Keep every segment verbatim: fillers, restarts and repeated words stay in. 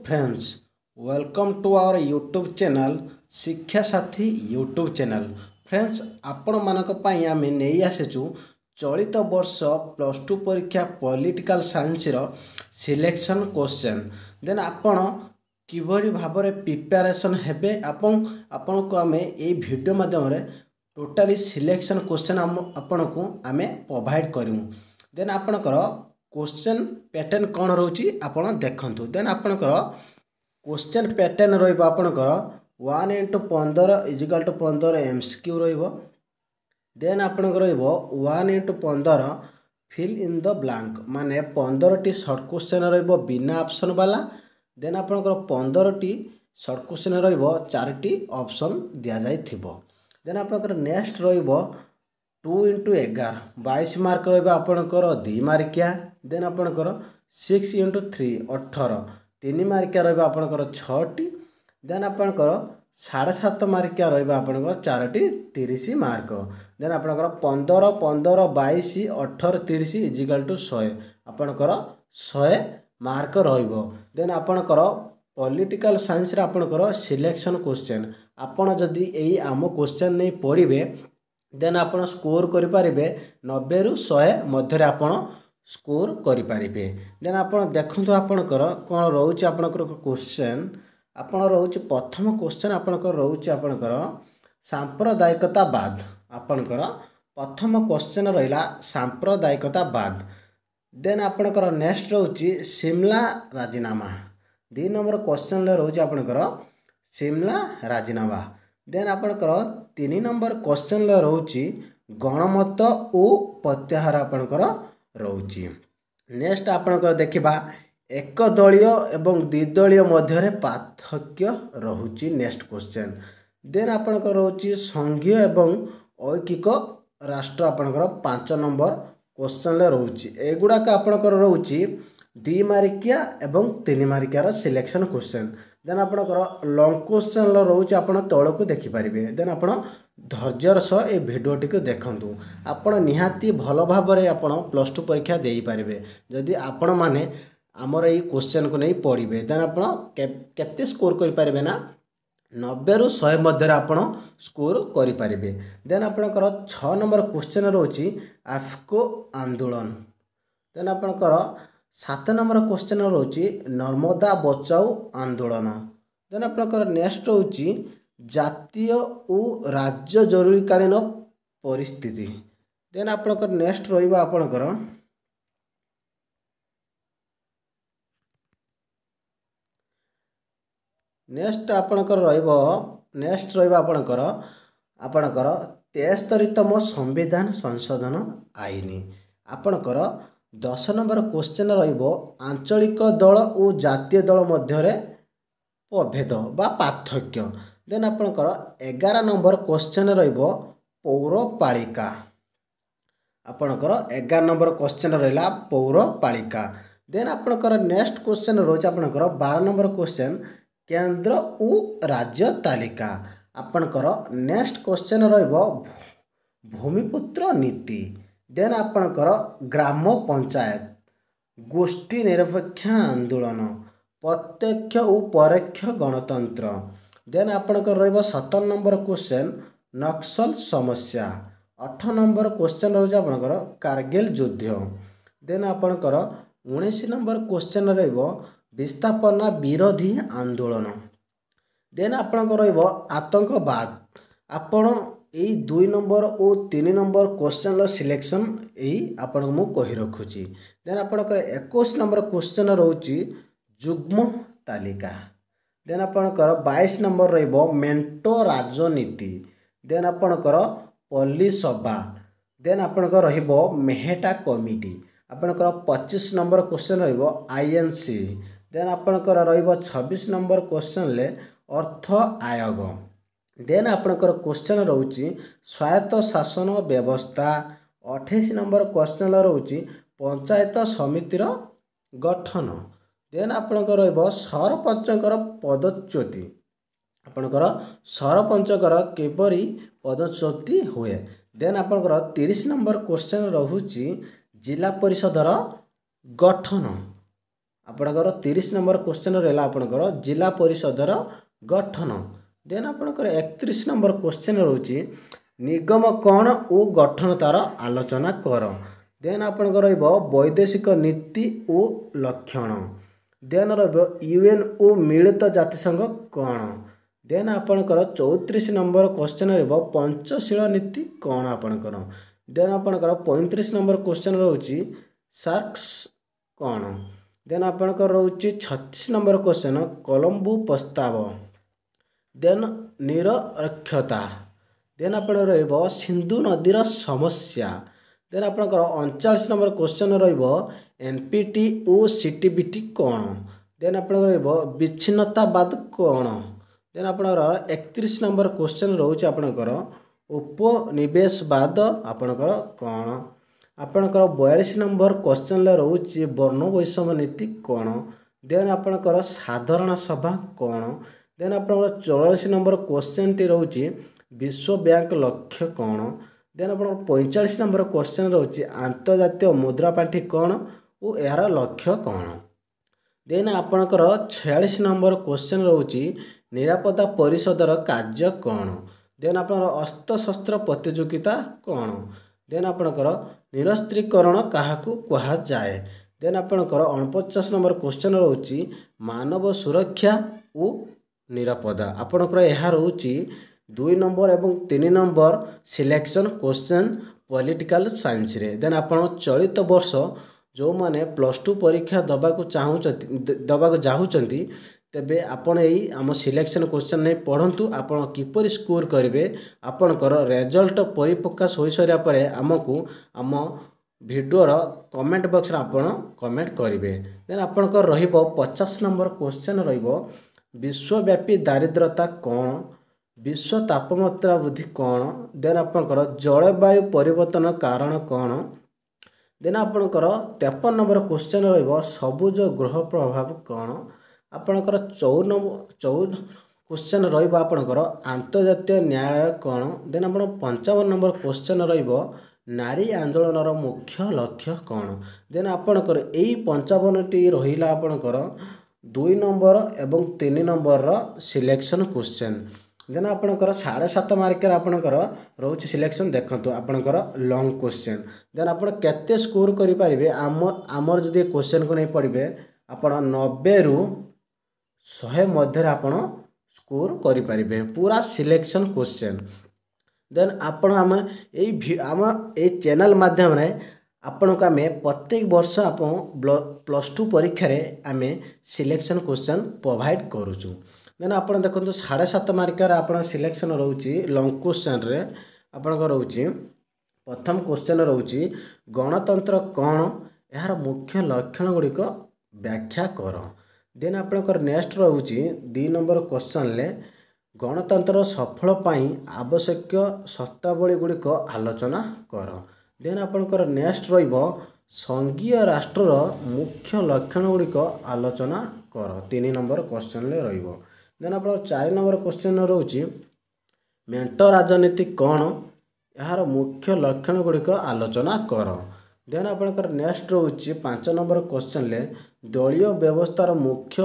Friends, welcome to our YouTube channel Shiksha Sathi YouTube channel. Friends, आपण मानक पई आमे नेई आसेचु चलित वर्ष प्लस टू परीक्षा पॉलिटिकल साइंस रो सिलेक्शन क्वेश्चन। देन आपण किभरी भाबरे प्रिपरेशन हेबे आपण आपण को आमे ए वीडियो माध्यम रे टोटली सिलेक्शन क्वेश्चन आपण को आमे प्रोवाइड करिमु। देन आपणकर क्वेश्चन पैटर्न कौन रोची आपण देखंतु। देन आपणकर क्वेश्चन पैटर्न रहिबो आपणकर वन इंटू पंदर इजिकल टू पंदर एमसीक्यू रहिबो। देन आपणकर रहिबो वन इंटू पंदर फिल इन द ब्लैंक माने पंदर टी शॉर्ट क्वेश्चन रहिबो बिना ऑप्शन वाला। देन आपणकर पंदर टी शॉर्ट क्वेश्चन रहिबो चारटी ऑप्शन दिया जाय थिबो। देन आपणकर नेक्स्ट रहिबो टू इंटू एगार बाईस मार्क रहिबो आपणकर दि मार्किया। देन आपणकर सिक्स इंटू थ्री अठर तीन मार्किया रहिबो आपणकर छटी। देन आपणकर साढ़े सात मार्किया रहिबो आपणकर चारटी तीस मार्क। देन आपणकर पंदर पंदर बाईस अठर तीस इजिकल टू सौ आपणकर सौ मार्क रहिबो। देन आपणकर पॉलिटिकल साइंस रे आपणकर सिलेक्शन क्वेश्चन आपण जदि एई आम क्वेश्चन नहीं पढ़िबे देन आपण स्कोर करि पारिबे नब्बे रु सौ मध्य आपण स्कोर करि पारिबे। देन आपण देखंतु आपणकर कोन रहउची आपणकर क्वेश्चन आपण रहउची प्रथम क्वेश्चन आपणकर रहउची आपणकर सांप्रदायिकतावाद आपणकर प्रथम क्वेश्चन रहिला सांप्रदायिकतावाद। देन आपणकर नेक्स्ट रहउची शिमला राजीनामा दि नंबर क्वेश्चन ले रहउची आपणकर शिमला राजीनामा। देन आपणकर तीन नंबर क्वेश्चन ले रहउची गणमत ओ प्रत्याहार आपणकर रहउची। नेक्स्ट आपणकर देखिबा एक दलीय एवं द्विदलीय मध्य पार्थक्य रहउची नेक्स्ट क्वेश्चन। देन आपणकर रहउची संघीय एवं ऐकिक राष्ट्र आपणकर पाँच नंबर क्वेश्चन ले रहउची। एगुडाक आपणकर रहउची दि मार्किया एवं तीन मार्किया सिलेक्शन क्वेश्चन। देन आपणकर लॉन्ग क्वेश्चन रहउची आपण तळको देखि पारिबे। देन आपण धैर्यर सह ए भिडियोटी को देखंतु आपण निहाती भल भाबरे आपण प्लस टू परीक्षा देई पारिबे जदि आपण माने हमर ए क्वेश्चन को नहीं पढ़िबे। देन आपण केते स्कोर करि पारिबे ना नब्बे रु सौ मध्य आपण स्कोर करि पारिबे। देन आपणकर छह नंबर क्वेश्चन रहउची आफको आंदोलन। देन आपणकर सात नंबर क्वेश्चन रहउची नर्मदा बचाओ आंदोलन। देन आपणकर नेक्स्ट रहउची जातीय और राज्य जरूरीकालीन परिस्थिति। देन आपणकर नेक्स्ट रहिबा आपणकर नेक्स्ट आपणकर रहिबो नेक्स्ट रहिबा आपणकर आपणकर तेस्तरीतम संविधान संशोधन आईन। आपणकर दस नंबर क्वेश्चन रहिबो आंचलिक दल और जातीय दल मध्य प्रभेद बा पार्थक्य। देन आपणकर एगार नंबर क्वेश्चन रहिबो पौरपालिका आपणकर एगार नंबर क्वेश्चन रहिला पौरपालिका। देन आपणकर नेक्स्ट क्वेश्चन रहउची आपणकर बारह नंबर क्वेश्चन केंद्र और राज्य तालिका। आपणकर नेक्स्ट क्वेश्चन रहिबो भूमिपुत्र नीति। देन आपणकर ग्राम पंचायत गोष्ठी निरपेक्ष आंदोलन प्रत्यक्ष और परोक्ष गणतंत्र। देन आपणकर रहिबो सत्रह नंबर क्वेश्चन नक्सल समस्या। अठारह नंबर क्वेश्चन रहउची आपणकर कारगिल युद्ध। देन आपणकर उन्नीस नंबर क्वेश्चन रहिबो विस्थापना विरोधी आंदोलन। देन आपणकर रहिबो आतंकवाद। आपण एई दुई नंबर और तीन नंबर क्वेश्चन सिलेक्शन एई आपण मु कहि रखुची। देन आपणकर इक्कीस नंबर क्वेश्चन रहउची जुग्म तालिका। देन आपणकर बाईस नंबर रहिबो मेंटो राजनीति। देन आपणकर पल्ली सभा। देन आपणकर रहिबो मेहेटा कमिटी। आपणकर पच्चीस नंबर क्वेश्चन रहिबो आईएनसी। देन आपणकर रहिबो छब्बीस नंबर क्वेश्चन ले अर्थ आयोग। देन आपणकर क्वेश्चन रहउची स्वायत्त शासन व्यवस्था। अट्ठाईस नंबर क्वेश्चन रहउची पंचायत समितिर गठन। देन आपणकर रहिबो सरपंचकर पदच्युति। आपणकर सरपंचकर किपरि पदच्युति हुए। देन आपणकर तीस नंबर क्वेश्चन रहउची जिला परिषदर गठन। आपणकर तीस नंबर क्वेश्चन रहा आपणकर जिला परिषदर गठन। देन आपणकर एकतीस नंबर क्वेश्चन रोचे निगम कौन और गठन तार आलोचना कर। देन आपणकर वैदेशिक नीति और लक्षण। देन यूएन और मिलित जातिसंघ कौन। देन आपणकर चौतीस नंबर क्वेश्चन रहा पंचशील नीति कौन आपणकर। देन आपणकर पैंतीस नंबर क्वेश्चन रोचे सार्क्स कौन। देन आपणकर रोचे छत्तीस नंबर क्वेश्चन कोलंबो प्रस्ताव। देन निरक्षरता। देन आप सिंधु नदीर समस्या। देन आपणकर अड़चाश नंबर क्वेश्चन रनपीटी और सीटीबीटी कौन। देन आपणकर विच्छिन्नतावाद कौन। देन आपणकर एकतीस नंबर क्वेश्चन रोचे आपणकर उपनिवेशवाद आपणकर कौन। आपणकर बयालीस नंबर क्वेश्चन रोचे वर्ण वैषम्य नीति कौन। देन आपणकर साधारण सभा कौन। देन आपणकर चौरासी नंबर क्वेश्चन टी रोचे विश्व बैंक लक्ष्य कौन। देन आप पैंचाश नंबर क्वेश्चन रोचे आंतर्जातीय मुद्रा पांठि कौन और यार लक्ष्य कौन। देन आपणकर छियालीस नंबर क्वेश्चन रोचे निरापत्ता परिषदर कार्य कौन। देन आपणकर अस्त्रशस्त्र प्रतियोगिता कौन। देन आपणकर निरस्त्रीकरण काहाकू कहा जाए। देन आपणकर अणपचास नंबर क्वेश्चन रोचे मानव सुरक्षा और निरापदा। आपणकर यह रोचे दुई नंबर एवं तीन number selection question political science रे। देन आपण चलित वर्ष जो माने प्लस टू परीक्षा दबाक चाहूचंती दबाक जाहुचंती तेबे आपण एई आम सिलेक्शन क्वेश्चन नहीं पढ़ंतु आपण किपरि स्कोर करेंगे आपणकर रिजल्ट परिप्रकाश हो सारा परे आमको आम भिडियोर कमेंट बॉक्स आपण कमेंट करेंगे। देन आपणकर रहिबो पचास नंबर क्वेश्चन रहिबो विश्वव्यापी दारिद्रता कौन। विश्व तापमात्रा वृद्धि कौन। देन आपणकर जलवायु परिवर्तन कारण कौन। देन आपणकर तेपन नंबर क्वेश्चन रहिबो सबुज ग्रह प्रभाव कौन। आपणकर चौवन चौवन क्वेश्चन रहिबो आपणकर आंतर्जातीय न्यायालय कौन। देन आपण पंचावन नंबर क्वेश्चन रहिबो नारी आंदोलनर मुख्य लक्ष्य कौन। देन आपणकर एई पंचावन टी रहिला आपणकर दुई नंबर एवं तीन नंबर सिलेक्शन क्वेश्चन। देन आपणकर साढ़े सात मार्कर आपणकर रोच सिलेक्शन देखंतु आपणकर लॉन्ग क्वेश्चन। देन आपण केते स्कोर करि परिबे आम आमर जदि क्वेश्चन को नहीं पढ़िबे आपण नब्बे रु सौ मध्य आपण स्कोर करि परिबे पूरा सिलेक्शन क्वेश्चन। देन आपण आम ए आम ए चैनल माध्यम रे आपण को आम प्रत्येक वर्ष आप प्लस टू परीक्षा रे आम सिलेक्शन क्वेश्चन प्रोवाइड करूचु। देन आप देखो साढ़े सात मार्कर आप सिलेक्शन रोचे लॉन्ग क्वेश्चन रे आपन रोचे प्रथम क्वेश्चन रोचे गणतंत्र कौन यार मुख्य लक्षण गुड़िक व्याख्या कर। देन आपणकर नेक्स्ट रोचे दी नंबर क्वेश्चन ले गणतंत्र सफल पाई आवश्यक शर्तावली गुड़िक आलोचना कर। देन आपणकर नेक्स्ट रहिबो संघीय राष्ट्रर मुख्य लक्षण गुड़िक आलोचना कर तीन नंबर क्वेश्चन ले रहिबो। देन आप चार नंबर क्वेश्चन रोचे मेंट राजनीति कौन यार मुख्य लक्षण गुड़िक आलोचना कर। देन आपणकर नेक्स्ट रोचे पांच नंबर क्वेश्चन ले दलीय व्यवस्थार मुख्य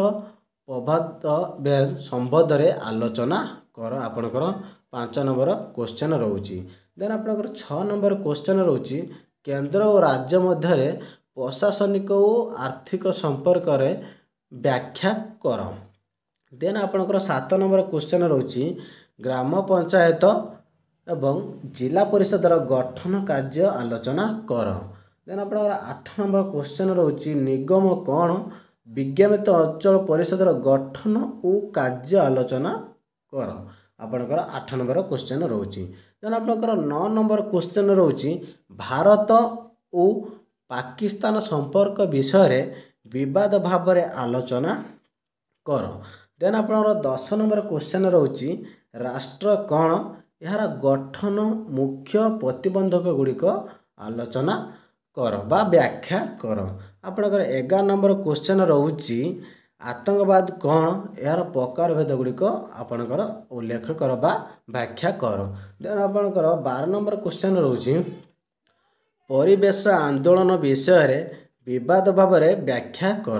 प्रभाव संबंध रे आलोचना कर आपणकर पांच नंबर क्वेश्चन रोचे। देन आपणकर छह नंबर क्वेश्चन रोचे केंद्र और राज्य मध्य प्रशासनिक और आर्थिक संपर्क रे व्याख्या कर। देन आपणकर सात नंबर क्वेश्चन रोचे ग्राम पंचायत एवं जिला परिषदर गठन कार्य आलोचना कर। देन आपणकर आठ नंबर क्वेश्चन रोचे निगम कौन विज्ञापित अंचल परिषदर गठन और कार्य आलोचना कर आपणकर आठ नंबर क्वेश्चन रोचे। देन आपणकर नौ नंबर क्वेश्चन रोचे भारत और पाकिस्तान संपर्क विषय रे विवाद भाव रे आलोचना कर। देन आपणकर दस नंबर क्वेश्चन रोचे राष्ट्र कौन यार गठन मुख्य प्रतिबंधक गुड़िक आलोचना कर बा व्याख्या कर। आपणकर एगार नंबर क्वेश्चन रोचे आतंकवाद कौन यार प्रकार भेद गुड़िक आपणकर उल्लेख कर बा व्याख्या कर। देन आपणकर बारह नंबर क्वेश्चन रोचे परिवेश आंदोलन विषय रे विवाद भाव रे व्याख्या कर।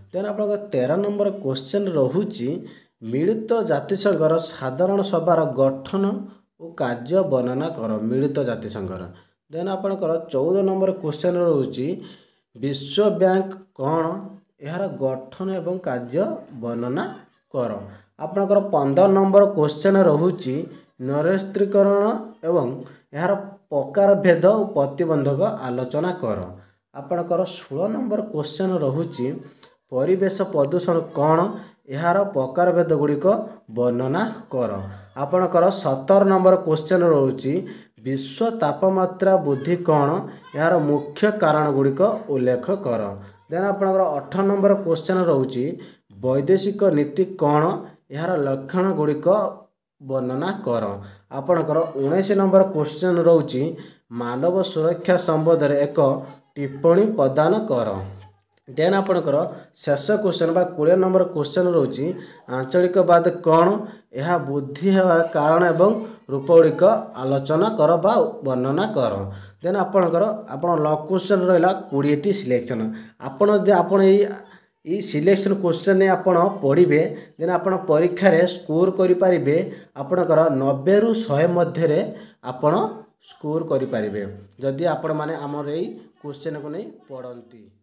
ଦେନ୍ ଆପଣଙ୍କ ତେର ନମ୍ବର କ୍ୱେଶ୍ଚନ୍ ରହୁଛି ମିଳିତ ଜାତିସଂଘର ସାଧାରଣ ସଭାର ଗଠନ ଓ କାର୍ଯ୍ୟ ବର୍ଣ୍ଣନା କର। ମିଳିତ ଜାତିସଂଘର। ଦେନ୍ ଆପଣଙ୍କର ଚଉଦ ନମ୍ବର କ୍ୱେଶ୍ଚନ୍ ରହୁଛି ବିଶ୍ୱ ବ୍ୟାଙ୍କ କ'ଣ? ଏହାର ଗଠନ ଏବଂ କାର୍ଯ୍ୟ ବର୍ଣ୍ଣନା କର। ଆପଣଙ୍କର ପନ୍ଦର ନମ୍ବର କ୍ୱେଶ୍ଚନ୍ ରହୁଛି ନିରସ୍ତ୍ରୀକରଣ ଏବଂ ଏହାର ପ୍ରକାର ଭେଦ ଓ ପ୍ରତିବନ୍ଧକ ଆଲୋଚନା କର। ଆପଣଙ୍କର ଷୋହଳ ନମ୍ବର କ୍ୱେଶ୍ଚନ୍ ରହୁଛି ପରିବେଶ ପ୍ରଦୂଷଣ କ'ଣ? ଏହାର ପ୍ରକାର ଭେଦ ଗୁଡ଼ିକ ବର୍ଣ୍ଣନା କର। ଆପଣଙ୍କର ସତର ନମ୍ବର କ୍ୱେଶ୍ଚନ୍ ରହୁଛି ବିଶ୍ୱ ତାପମାତ୍ରା ବୃଦ୍ଧି କ'ଣ? ଏହାର ମୁଖ୍ୟ କାରଣ ଗୁଡ଼ିକ ଉଲ୍ଲେଖ କର। ଦେନ୍ ଆପଣଙ୍କର ଅଠର ନମ୍ବର କ୍ୱେଶ୍ଚନ୍ ରହୁଛି ବୈଦେଶିକ ନୀତି କ'ଣ? ଏହାର ଲକ୍ଷଣ ଗୁଡ଼ିକ ବର୍ଣ୍ଣନା କର। ଆପଣଙ୍କର ଉଣେଇଶ ନମ୍ବର କ୍ୱେଶ୍ଚନ୍ ରହୁଛି ମାନବ ସୁରକ୍ଷା ସମ୍ବନ୍ଧରେ ଏକ ଟିପ୍ପଣୀ ପ୍ରଦାନ କର। ଦେନ୍ ଆପଣଙ୍କର ଶେଷ କ୍ୱେଶ୍ଚନ୍ ବା କୋଡ଼ିଏ ନମ୍ବର କ୍ୱେଶ୍ଚନ୍ ରହୁଛି ଆଞ୍ଚଳିକବାଦ କ'ଣ? ଏହା ବୃଦ୍ଧି ହେବାର କାରଣ ଏବଂ ରୂପ ଗୁଡ଼ିକ ଆଲୋଚନା କର ବା ବର୍ଣ୍ଣନା କର। ଦେନ୍ ଆପଣଙ୍କର ଆପଣ ଲକ୍ କ୍ୱେଶ୍ଚନ୍ ରହିଲା କୋଡ଼ିଏଟି ସିଲେକ୍ସନ୍। ଆପଣ ଯଦି ଆପଣ ଏଇ ଏଇ ସିଲେକ୍ସନ୍ କ୍ୱେଶ୍ଚନ୍ ନେଇ ଆପଣ ପଢ଼ିବେ ଦେନ୍ ଆପଣ ପରୀକ୍ଷାରେ ସ୍କୋର୍ କରିପାରିବେ ଆପଣଙ୍କର ନବେରୁ ଶହେ ମଧ୍ୟରେ ଆପଣ ସ୍କୋର୍ କରିପାରିବେ ଯଦି ଆପଣମାନେ ଆମର ଏଇ କ୍ୱେଶ୍ଚନ୍କୁ ନେଇ ପଢ଼ନ୍ତି।